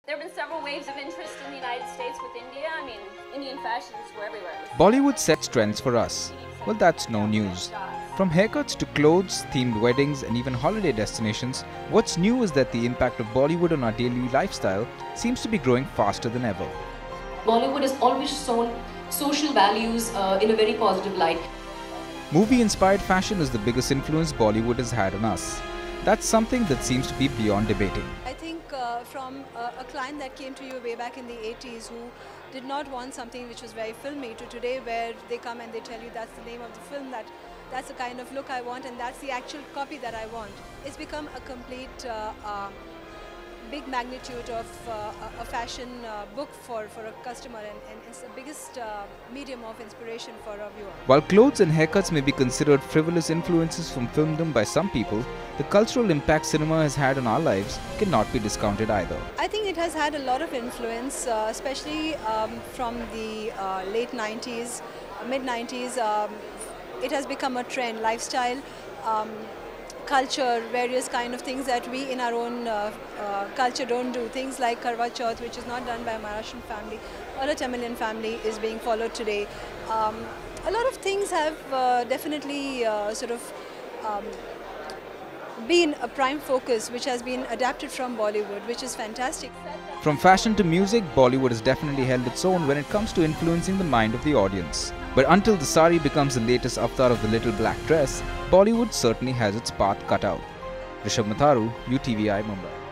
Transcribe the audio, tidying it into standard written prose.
There have been several waves of interest in the United States with India. I mean, Indian fashions were everywhere. Bollywood sets trends for us. Well, that's no news. From haircuts to clothes, themed weddings and even holiday destinations, what's new is that the impact of Bollywood on our daily lifestyle seems to be growing faster than ever. Bollywood has always shown social values in a very positive light. Movie-inspired fashion is the biggest influence Bollywood has had on us. That's something that seems to be beyond debating. I think from a client that came to you way back in the 80s who did not want something which was very filmy to today where they come and they tell you that's the name of the film, that's the kind of look I want and that's the actual copy that I want. It's become a complete big magnitude of a fashion book for a customer and it's the biggest medium of inspiration for a viewer. While clothes and haircuts may be considered frivolous influences from filmdom by some people, the cultural impact cinema has had on our lives cannot be discounted either. I think it has had a lot of influence, especially from the late 90s, mid-90s. It has become a trend, lifestyle, culture, various kind of things that we in our own culture don't do. Things like Karwa Chauth, which is not done by a Maharashtrian family or a Tamilian family, is being followed today. A lot of things have definitely been a prime focus which has been adapted from Bollywood, which is fantastic. From fashion to music, Bollywood has definitely held its own when it comes to influencing the mind of the audience. But until the sari becomes the latest avatar of the little black dress, Bollywood certainly has its path cut out. Rishabh Matharu, UTVI, Mumbai.